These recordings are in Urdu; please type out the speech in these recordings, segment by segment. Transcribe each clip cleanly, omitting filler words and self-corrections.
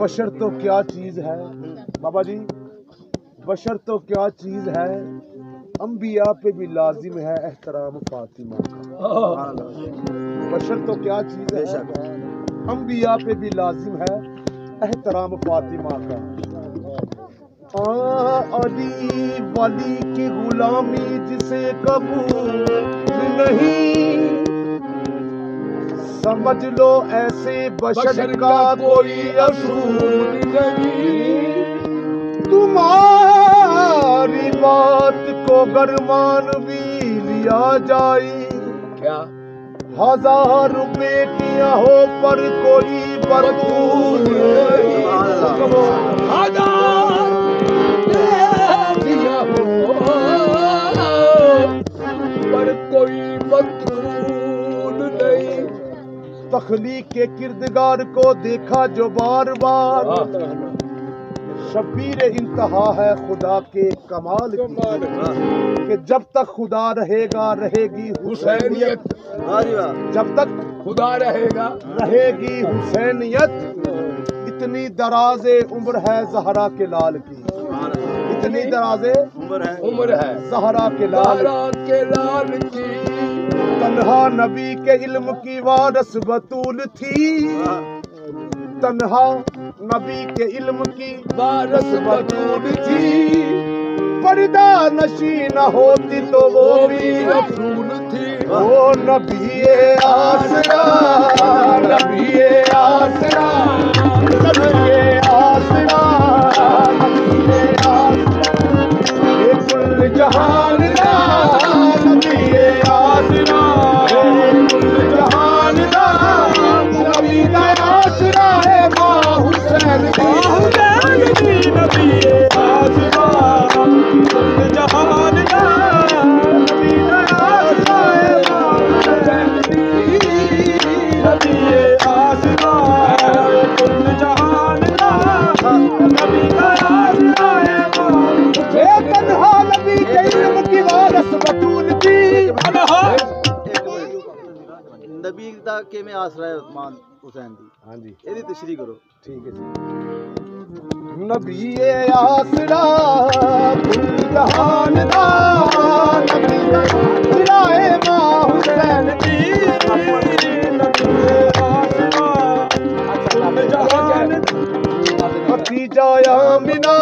بشر تو کیا چیز ہے بابا جی، بشر تو کیا چیز ہے، انبیاء پہ بھی لازم ہے احترام فاطمہ کا۔ بشر تو کیا چیز ہے، انبیاء پہ بھی لازم ہے احترام فاطمہ کا۔ علی ولی کی غلامی جسے قبول نہیں، سمجھ لو ایسے بشر کا کوئی اصول نہیں۔ تمہاری بات کو گرمان بھی لیا جائے، کیا 1000 بیٹیاں ہو پر کوئی بطول نہیں۔ 1000 بیٹیاں ہو پر کوئی بطول نہیں۔ تخلیق کے کردگار کو دیکھا جو بار بار، شبیر انتہا ہے خدا کے کمال کی، کہ جب تک خدا رہے گا رہے گی حسینیت، جب تک خدا رہے گا رہے گی حسینیت۔ اتنی دراز عمر ہے زہرا کے لال کی، اتنی دراز عمر ہے زہرا کے لال زہرا کے لال کی۔ تنہا نبی کے علم کی وارث بطول تھی، تنہا نبی کے علم کی وارث بطول تھی۔ پردہ نشی نہ ہوتی تو وہ بھی رسول تھی۔ وہ نبی آسرا، نبی آسرا، نبی آسرا، نبی آسرا، یہ کل جہان دا نبی آسرا، یہ کل جہان دا نبی دا آسرا ہے ماں حسین دی، نبی آسرا، کل جہان دا نبی دا آسرا ہے ماں حسین دی، نبی آسرا، کل جہان دا نبی دا آسرا ہے ماں۔ یہ تنہا نبی کے علم کی وارث بطول تھی۔ نبی دا کہ میں آسرا ہے ماں حسین دی، ہاں جی یہ تشریح کرو۔ ٹھیک ہے جی۔ نبی آسرا کل جہان دا، نبی آسرا ہے ماں حسین دی، نبی آسرا کل جہان دا۔ ختیجہ آمنہ،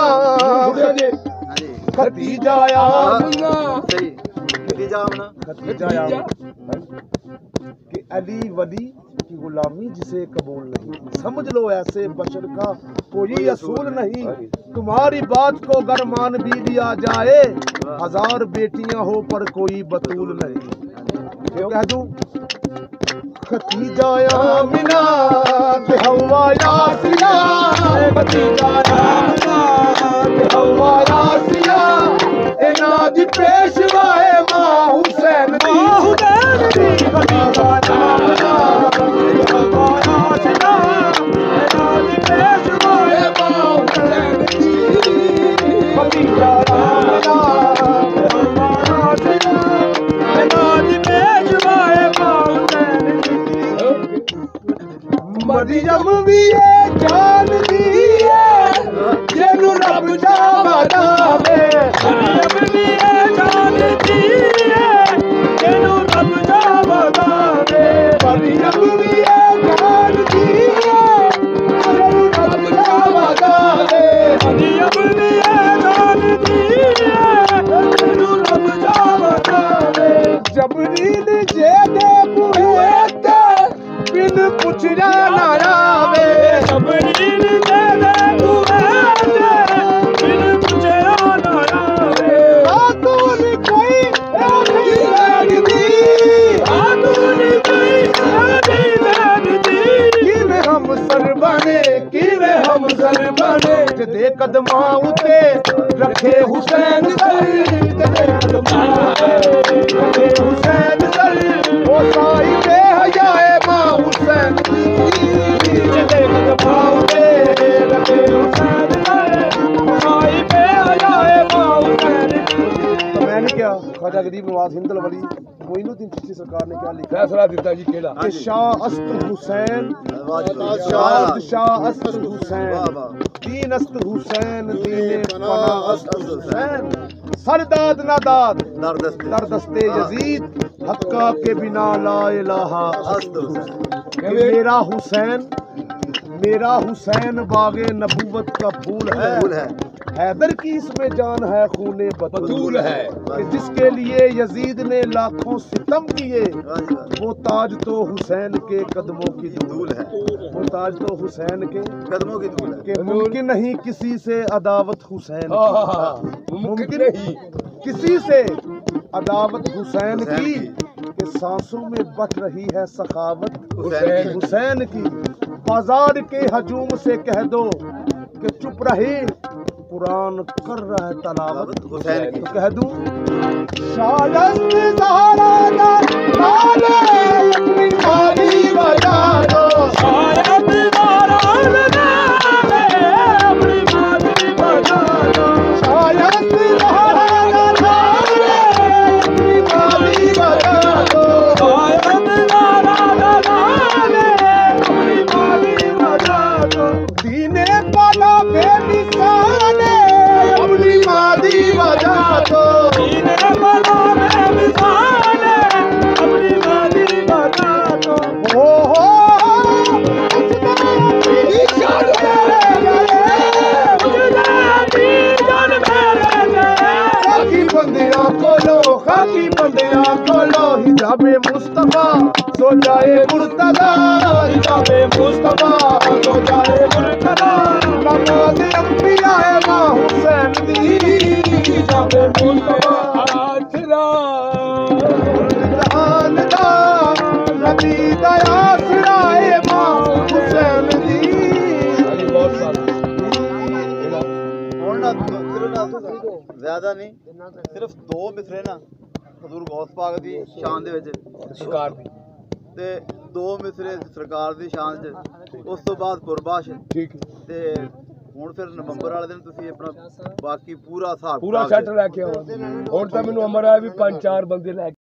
ختیجہ آمنہ، صحیح ختیجہ آمنہ، ختیجہ آمنہ کہ علی ولی کی غلامی جسے قبول نہیں، سمجھ لو ایسے بشر کا کوئی اصول نہیں۔ تمہاری بات کو گرمان بھی دیا جائے، 1000 بیٹیاں ہو پر کوئی بطول نہیں۔ کیوں کہہ دوں ختیجہ آمنہ کہ حوا یاسیہ، ختیجہ آمنہ کہ حوا یاسیہ، اناد پیشوا ہے ماں حسین دی، ختیجہ آمنہ کہ حوا یاسیہ، اناد پیشوا ہے ماں حسین دی، ختیجہ آمنہ کہ حوا یاسیہ، اناد پیشوا ہے ماں حسین دی۔ مریم بھی یہ جان دی ہے جنوں رب جاودا وے، مریم بھی یہ جان دی ہے جنوں رب جاودا وے، مریم بھی یہ جان دی ہے جنوں رب جاودا وے، مریم بھی یہ جان دی ہے جنوں رب جاودا وے۔ جبریل جے دے بوئے تے بن پچھڑا نہ آوے، جبریل دے بوئے تے بن پچھڑا نہ آوے۔ خاتون کوئی ایسی لگدی، خاتون کوئی ایسی لگدی، کیویں ہم سر بنے، کیویں ہم سر بنے، جدے قدماں اتے رکھے حسین سر، جدے قدماں اتے رکھے حسین سر، او سائی بے حیائے ماں حسین دی، جدے قدماں اتے رکھے حسین سر، او سائی بے حیائے ماں حسین دی۔ نے کیا خواجہ غریب نواز ہندل ولی معینالدین چشتی سرکار نے کیا لکھا فیصلہ دیتا جی کیلا کہ شاہ است حسین شاہ است حسین دین است حسین دین پناہ است حسین سرداد ناداد در دستے یزید حقا کے بنا لا الہ است حسین کہ میرا حسین باغ نبوت کا پھول ہے حیدر کی اس میں جان ہے خون بطول ہے کہ جس کے لیے یزید نے لاکھوں ستم کیے وہ تاج تو حسین کے قدموں کی دھول ہے وہ تاج تو حسین کے قدموں کی دھول ہے کہ ممکن نہیں کسی سے عداوت حسین کی ممکن نہیں کسی سے عداوت حسین کی کہ سانسوں میں بٹ رہی ہے سخاوت حسین کی بازار کے ہجوم سے کہہ دو کہ چپ رہے قرآن کر رہا ہے تلاوت حسین کی کہہ دوں شاید زہرا نالے اپنی مالی بجا دو شاید زہرا نالے اپنی مالی بجا دو شاید زہرا نالے اپنی مالی بجا دو شاید زہرا نالے اپنی مالی بجا دو دینے پالا بے مثال اپنی مادی بجا دو دینے پالا بے مثال اپنی مادی بجا دو خاکی بندیاں کولو حجاب مصطفیٰ سو جائے مرتضی حجاب مصطفیٰ سو جائے مرتضی نماز انبیاء ماں حسین دی حجاب مصطفیٰ آسرا جہان دا نبی دا آسرا ماں حسین دی زیادہ نہیں صرف دو مصرے نا حضور غوث پاک دی شان دے وچ سرکار دی تے دو مصرے سرکار دی شان چ اس تو بعد قرباش ٹھیک تے ہن پھر نومبر والے دن تسی اپنا باقی پورا حساب پورا سیٹ لے کے آؤ ہن تے مینوں امر آیا بھی 5-4 بندے لے